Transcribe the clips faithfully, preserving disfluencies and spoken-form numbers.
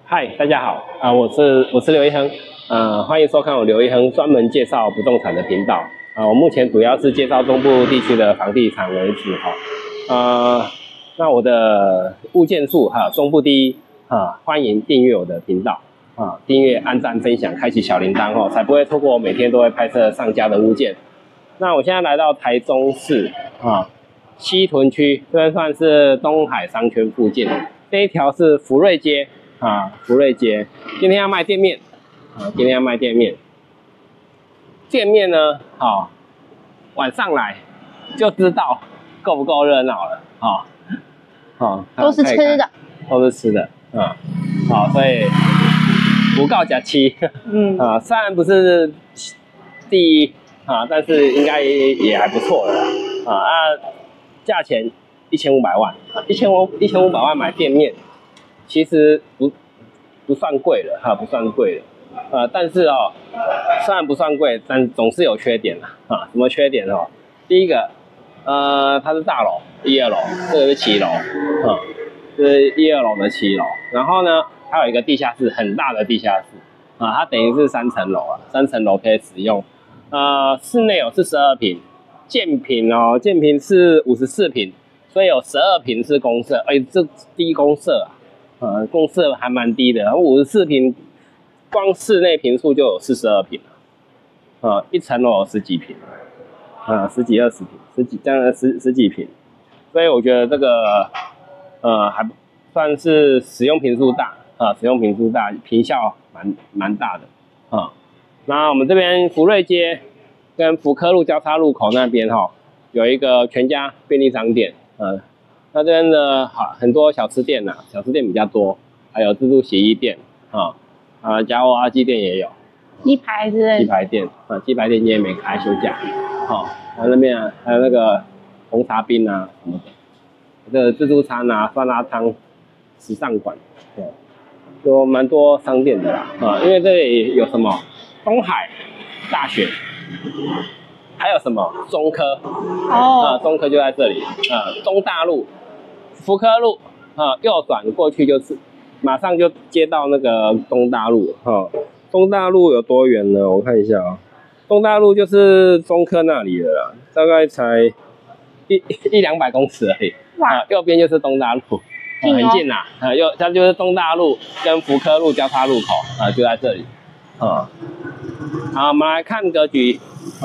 嗨，大家好啊、呃，我是我是刘一亨，呃，欢迎收看我刘一亨专门介绍不动产的频道啊、呃。我目前主要是介绍中部地区的房地产为主哈。呃，那我的物件数哈，中部第一啊，欢迎订阅我的频道啊，订阅、按赞、分享、开启小铃铛哦，才不会错过我每天都会拍摄上架的物件。那我现在来到台中市啊西屯区，这边算是东海商圈附近，这一条是福瑞街。啊，福瑞街，今天要卖店面，啊，今天要卖店面。店面呢，好、哦，晚上来就知道够不够热闹了，啊、哦，哦， 都是吃的， 都是吃的，啊、嗯，好、哦，所以不告假期，嗯，啊，虽然不是第一啊，但是应该也也还不错了啦，啊啊，价钱一千五百万，一千五一千五百万买店面。其实不不算贵了哈，不算贵了，呃，但是哦，虽然不算贵，但总是有缺点啦啊。什么缺点哦？第一个，呃，它是大楼，一二楼，这个是七楼，啊，这是一二楼的七楼。然后呢，还有一个地下室，很大的地下室啊，它等于是三层楼啊，三层楼可以使用。呃，室内有四十二坪，建坪哦，建坪是五十四坪，所以有十二坪是公设，哎，这低公设啊。呃，公设还蛮低的，五十四坪，光室内坪数就有四十二坪了，呃，一层楼有十几坪，呃，十几二十坪，十几这样十十几坪，所以我觉得这个呃还算是使用坪数大啊、呃，使用坪数大，坪效蛮蛮大的啊、呃。那我们这边福瑞街跟福科路交叉路口那边哈、哦，有一个全家便利商店，呃。那这边的好很多小吃店呐、啊，小吃店比较多，还有自助洗衣店啊啊，夹娃娃机店也有， 鸡排之类的。 鸡排店啊，鸡排店今天没开休假，好、啊，还有那边啊，还有那个红茶冰啊什么的，这个自助餐啊，酸辣汤，时尚馆，对，有蛮多商店的啦啊，因为这里有什么东海大学。还有什么中科哦，啊，中科就在这里啊，东大路、福科路啊，右转过去就是，马上就接到那个东大路哈、啊。东大路有多远呢？我看一下啊，东大路就是中科那里了啦，大概才一一两百公尺而已。啊，右边就是东大路，啊、很近啦。啊，右它就是东大路跟福科路交叉路口啊，就在这里。啊，好，我们来看格局啊。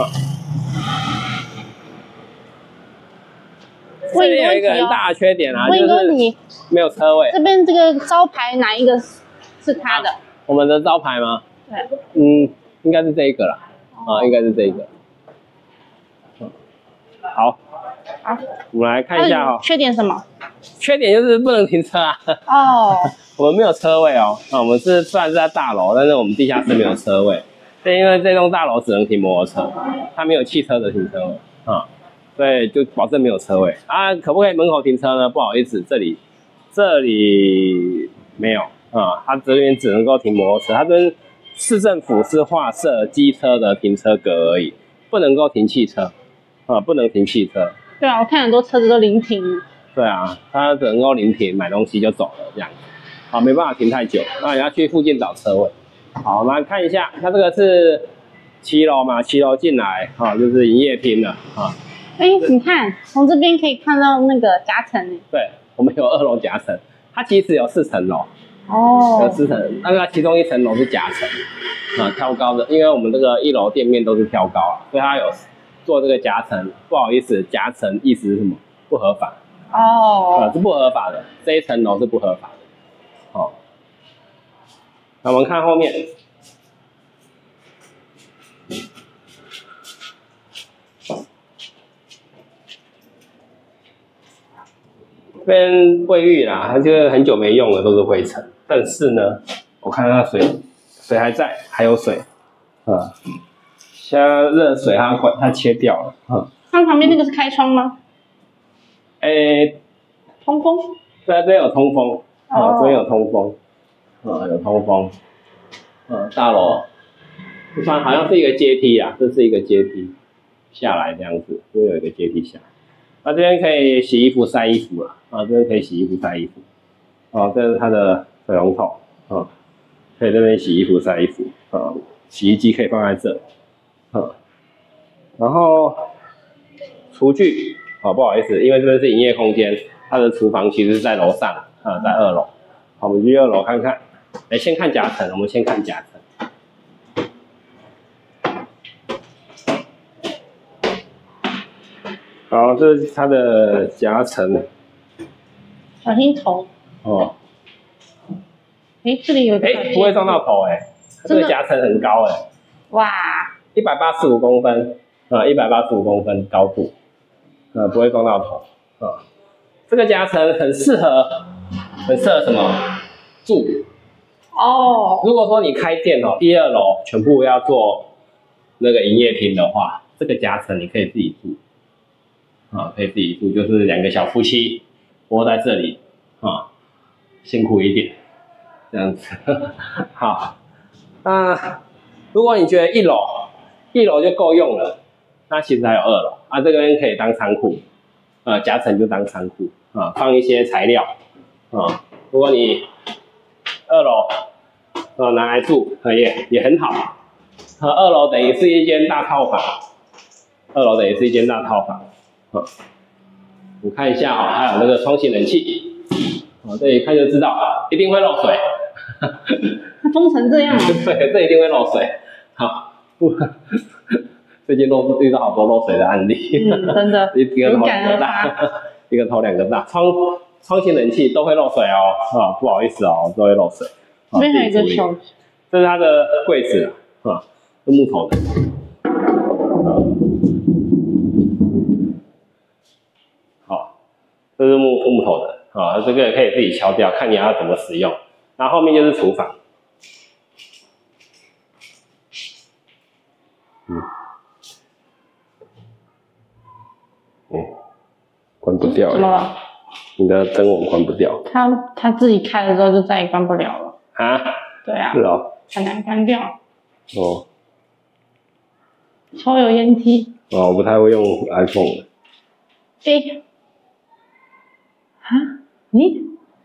这里有一个很大的缺点啊， 问一个问题， 没有车位。 这边这个招牌哪一个是他的？ 啊、我们的招牌吗？ 对， 嗯，应该是这一个啦。啊，应该是这一个。好，好，我们来看一下哈、哦。 缺点什么？ 缺点就是不能停车啊。哦。我们没有车位哦。啊，我们是虽然是在大楼，但是我们地下室没有车位，是因为这栋大楼只能停摩托车，它没有汽车的停车位啊。对，就保证没有车位啊，可不可以门口停车呢？不好意思，这里这里没有啊，它这边只能够停摩托车，它这边市政府是划设机车的停车格而已，不能够停汽车啊，不能停汽车。 对啊，我看很多车子都临停。 对啊，它只能够临停，买东西就走了这样，好，没办法停太久，那你要去附近找车位。好，我们来看一下，它这个是七楼嘛，七楼进来啊，就是营业厅了啊。 哎，你看，从这边可以看到那个夹层。 对，我们有二楼夹层，它其实有四层楼。哦。有四层，那个其中一层楼是夹层，啊，挑高的，因为我们这个一楼店面都是挑高啊，所以它有做这个夹层。不好意思，夹层意思是什么？不合法。哦。啊，是不合法的，这一层楼是不合法的。哦。那我们看后面。这边卫浴啦，它就是很久没用了，都是灰尘。但是呢，我看它水水还在，还有水，啊，现在热水它管它切掉了，啊。 它旁边那个是开窗吗？ 诶， 通风。 对，这边有通风，啊，这边有通风，啊，有通风，啊，大楼，这算好像是一个阶梯啊，这是一个阶梯下来这样子，这边有一个阶梯下来。那这边可以洗衣服、晒衣服了啊，这边可以洗衣服、晒衣服。哦，这是它的水龙头啊，可以这边洗衣服、晒衣服啊，洗衣机可以放在这，啊，然后厨具啊，不好意思，因为这边是营业空间，它的厨房其实是在楼上啊，在二楼。好，我们去二楼看看。哎，先看夹层，我们先看夹层。好，这是它的夹层。 小心头。 哦。 哎，这里有。 哎，不会撞到头哎、欸，这个夹层很高哎、欸。 哇。 一百八十五公分啊，一百八十五公分高度，呃，不会撞到头啊。这个夹层很适合，很适合什么？住。哦。如果说你开店哦，一二楼全部要做那个营业厅的话，这个夹层你可以自己住。啊，可以自己住，就是两个小夫妻窝在这里啊，辛苦一点，这样子。好，那如果你觉得一楼一楼就够用了，那其实还有二楼啊，这边可以当仓库，呃，夹层就当仓库啊，放一些材料啊。如果你二楼呃拿来住，也也很好。啊，二楼等于是一间大套房，二楼等于是一间大套房。好，我看一下哈、哦，还有那个双型冷气，哦，这一看就知道一定会漏水。 它封成这样、啊， 对，这一定会漏水。好，不，最近都遇到好多漏水的案例。 嗯，真的。 一个头两个大，一个头两个大，窗窗型冷气都会漏水哦，啊，不好意思哦，都会漏水。 这边还有一个小， 这是它的柜子啊，是木头的。这是木木头的啊，这个可以自己敲掉，看你要怎么使用。然后后面就是厨房，嗯，嗯，关不掉。 怎么了？ 你的灯我关不掉。 它它自己开了之后就再也关不了了。 啊？ 对啊。 是哦。 很难关掉。 哦。 抽油烟机。 哦，我不太会用 iPhone 的。 诶。啊？咦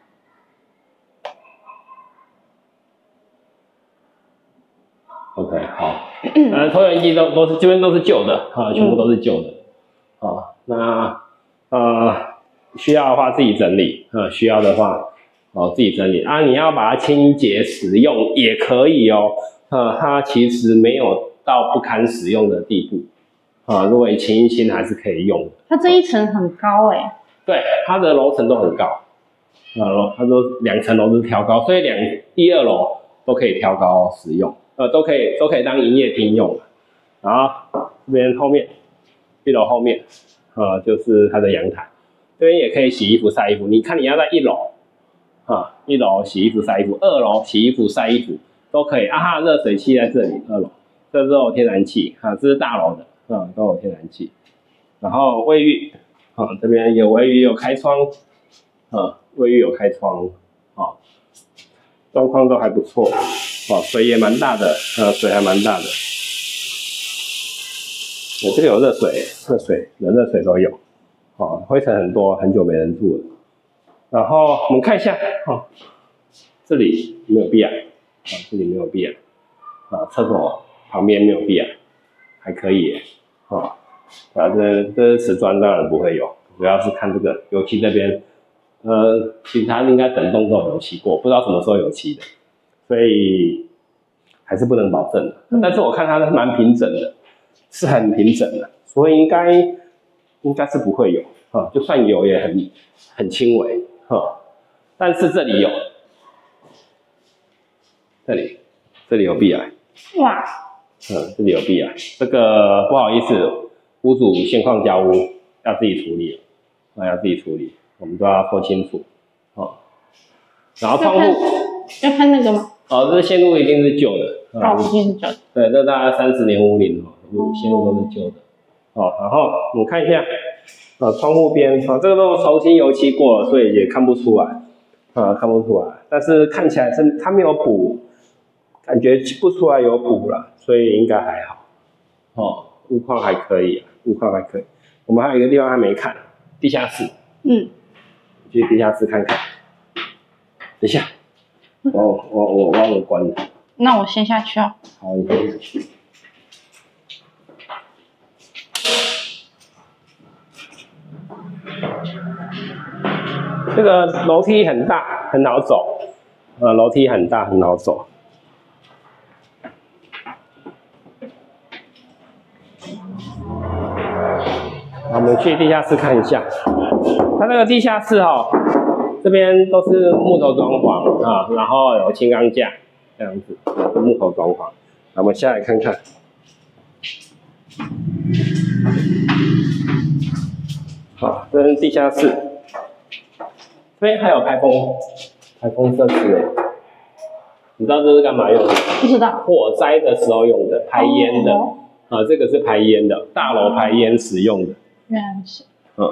？OK， 好。呃，抽油烟机都都是这边都是旧的啊，全部都是旧的。嗯、啊，那呃需要的话自己整理啊，需要的话哦自己整理啊。你要把它清洁使用也可以哦。呃，它其实没有到不堪使用的地步啊。如果你清一清还是可以用的。 它这一层很高哎、欸。 对，它的楼层都很高。呃，他说两层楼是挑高，所以两一二楼都可以挑高使用，呃，都可以都可以当营业厅用。然后这边后面，一楼后面，呃，就是它的阳台，这边也可以洗衣服、晒衣服。你看你要在一楼，啊，一楼洗衣服、晒衣服，二楼洗衣服、晒衣服都可以。啊哈，热水器在这里，二楼，这都有天然气，啊，这是大楼的，啊，都有天然气。然后卫浴，啊，这边有卫浴有开窗，啊。卫浴有开窗，啊，状况都还不错，啊，水也蛮大的，呃，水还蛮大的。我、哦、这个有热水，热水、冷热水都有，啊，灰尘很多，很久没人住了。然后我们看一下，啊，这里没有壁癌，啊，这里没有壁癌，啊，厕所旁边没有壁癌，还可以耶，啊，啊，这这瓷砖当然不会有，主要是看这个油漆这边。呃，其实它应该整栋都有油漆过，不知道什么时候油漆的，所以还是不能保证的。嗯、但是我看它蛮平整的，是很平整的，所以应该应该是不会有啊，就算有也很很轻微哈。但是这里有，这里这里有壁癌，哇，嗯，这里有壁癌，这个不好意思，屋主现况交屋要自己处理，啊，要自己处理。我们都要说清楚，哦。然后窗户要看那个吗？ 哦，这线路一定是旧的， 哦，一定是旧的。 对，这大概三十年屋龄哦，线路都是旧的。哦，然后我们看一下，啊，窗户边，啊，这个都重新油漆过了，所以也看不出来，啊，看不出来。但是看起来是它没有补，感觉不出来有补了，所以应该还好。哦，屋况还可以，屋况还可以。我们还有一个地方还没看，地下室。嗯。去地下室看看，等一下， 我我我忘了关了。 那我先下去哦。 好，你先下去。这个楼梯很大，很好走。呃，楼梯很大，很好走。好，我们去地下室看一下。它那个地下室哈、哦，这边都是木头装潢啊，然后有轻钢架这样子，木头装潢。那我们下来看看。好，这是地下室。这边还有排风，排风设施诶。你知道这是干嘛用的？ 不知道。 火灾的时候用的，排烟的。哦、啊，这个是排烟的，大楼排烟使用的。 原来是。 嗯。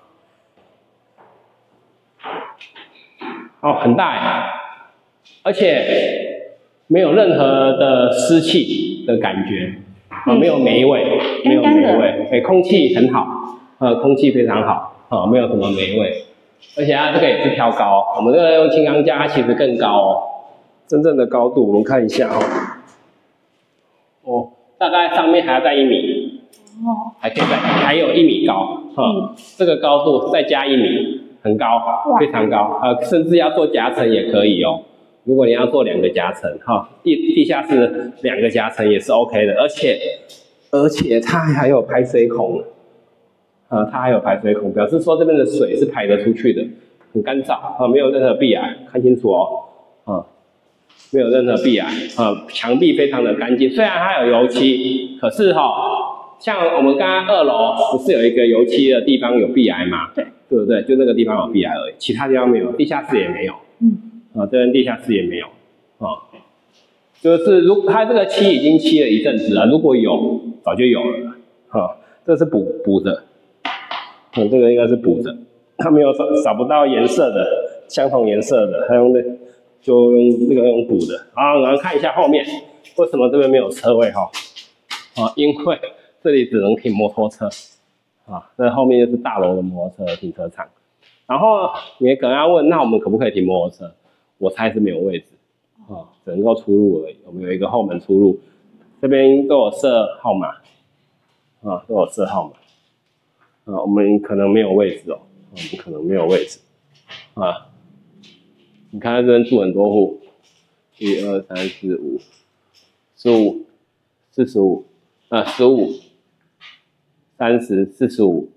哦，很大哎，而且没有任何的湿气的感觉，啊、嗯，没有霉味，没有霉味，哎，空气很好，呃，空气非常好，啊、没有什么霉味，而且它这个也是挑高，我们这个用轻钢架，它其实更高哦，真正的高度我们看一下哦，哦，大概上面还要再一米，哦，还可以再，还有一米高，嗯，这个高度再加一米。很高，非常高，呃，甚至要做夹层也可以哦。如果你要做两个夹层，哈，地地下室两个夹层也是 OK 的，而且而且它还有排水孔，呃，它还有排水孔，表示说这边的水是排得出去的，很干燥啊，没有任何壁癌，看清楚哦，啊，没有任何壁癌，啊，墙壁非常的干净，虽然它有油漆，可是哈、哦，像我们刚刚二楼不是有一个油漆的地方有壁癌吗？对。对不对？就那个地方有壁癌而已，其他地方没有，地下室也没有。嗯。啊，这边地下室也没有。啊，就是如它这个漆已经漆了一阵子了，如果有，早就有了。啊，这是补补的。嗯，这个应该是补的，它没有找找不到颜色的，相同颜色的，它用那就用那个用补的。好，然后看一下后面，为什么这边没有车位哈？啊，因为这里只能停摩托车。啊，那后面就是大楼的摩托车停车场，然后你可能要问，那我们可不可以停摩托车？我猜是没有位置，啊，只能够出入而已。我们有一个后门出入，这边都有设号码，啊，都有设号码，啊，我们可能没有位置哦，我们可能没有位置，啊，你看这边住很多户，一二三四五，十五，四十五，啊，十五。三十、四十五，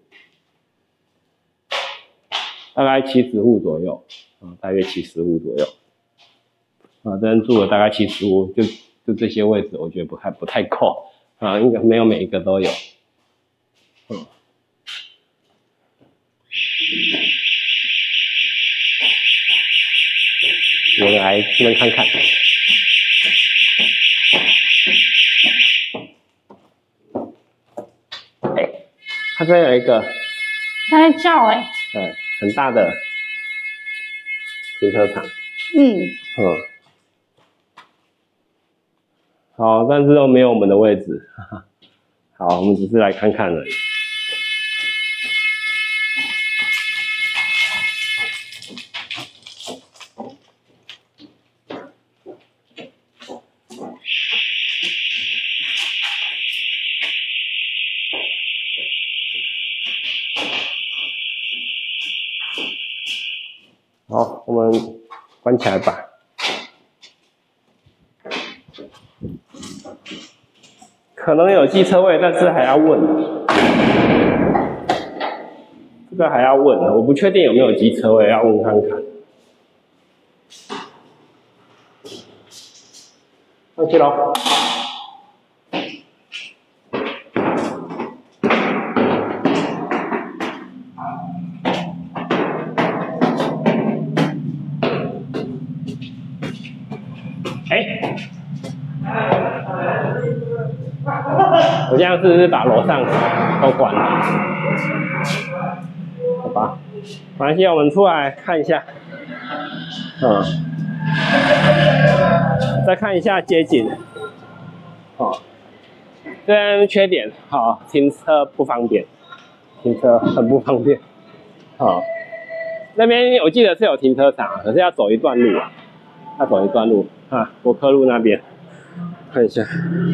大概七十户左右，啊，大约七十户左右，啊，这边住了大概七十户，就就这些位置，我觉得不太不太够，啊，应该没有每一个都有，嗯，我来这边看看。它这边有一个， 它在叫哎、欸， 嗯，很大的停车场， 嗯， 嗯，好，但是都没有我们的位置，哈哈，好，我们只是来看看而已。好，我们关起来吧。可能有机车位，但是还要问。这个还要问，我不确定有没有机车位，要问看看。上去咯。哎，我这样是不是把楼上都关了？好吧，没关系，我们出来看一下。嗯，再看一下街景。哦，这边缺点，好，停车不方便，停车很不方便。好，那边我记得是有停车场，可是要走一段路啊。 要走一段路啊，国科路那边看一下。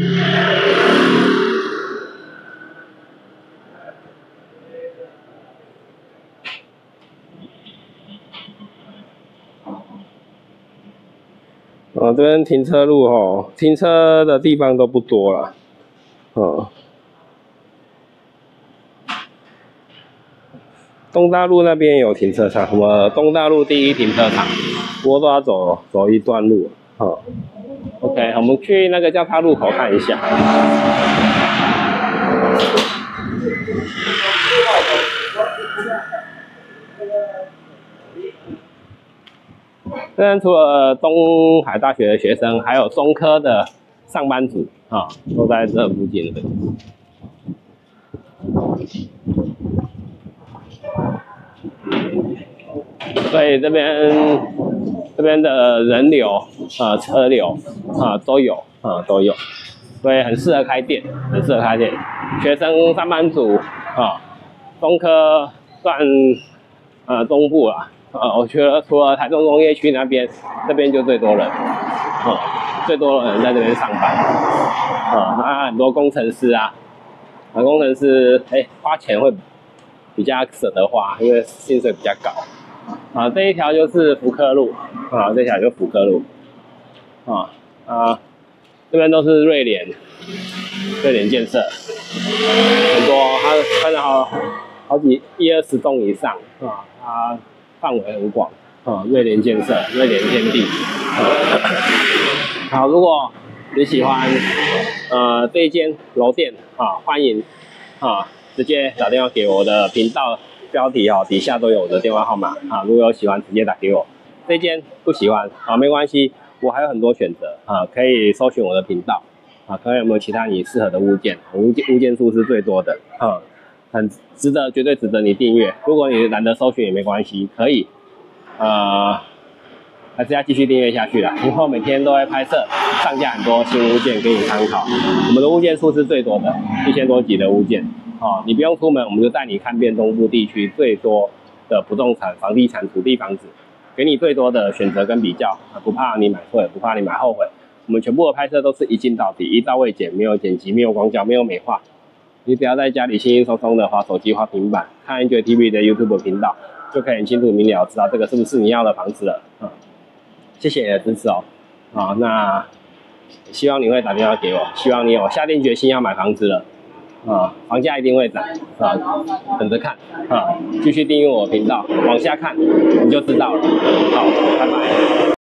哦，这边停车路哦，停车的地方都不多了，哦。东大路那边有停车场，什么东大路第一停车场，不过都要走走一段路，哦。OK， 我们去那个交叉路口看一下。这边除了东海大学的学生，还有中科的上班族啊，都在这附近的。所以这边这边的人流啊、呃、车流啊、呃、都有啊、呃、都有，所以很适合开店，很适合开店。学生、上班族啊，中科算呃中部了。呃，我觉得除了台中工业区那边，这边就最多人，啊、呃，最多的人在这边上班，啊、呃，那很多工程师啊，啊，工程师哎、欸、花钱会比较舍得花，因为薪水比较高。啊，这一条就是福科路，啊，这条就是福科路，啊啊，这边都是瑞联，瑞联建设，很多，它分了好好几一二十栋以上，啊，它范围很广，啊，瑞联建设，瑞联天地，啊，好，如果你喜欢呃这一间楼店，啊，欢迎啊直接打电话给我的频道。标题哦，底下都有我的电话号码啊，如果有喜欢直接打给我。这间不喜欢啊，没关系，我还有很多选择啊，可以搜寻我的频道啊，看看有没有其他你适合的物件，物件物件数是最多的啊，很值得，绝对值得你订阅。如果你懒得搜寻也没关系，可以呃还是要继续订阅下去啦，以后每天都会拍摄上架很多新物件给你参考。我们的物件数是最多的，一千多集的物件。哦，你不用出门，我们就带你看遍东部地区最多的不动产、房地产、土地、房子，给你最多的选择跟比较，不怕你买错，也不怕你买后悔。我们全部的拍摄都是一镜到底，一刀未剪，没有剪辑，没有广角，没有美化。你只要在家里轻轻松松的滑手机、滑平板，看 N J T V 的 YouTube 频道，就可以很清楚明了知道这个是不是你要的房子了。嗯，谢谢你的支持哦。好，那希望你会打电话给我，希望你有下定决心要买房子了。啊，房价一定会涨啊，等着看啊！继续订阅我的频道，往下看你就知道了。好，拜拜。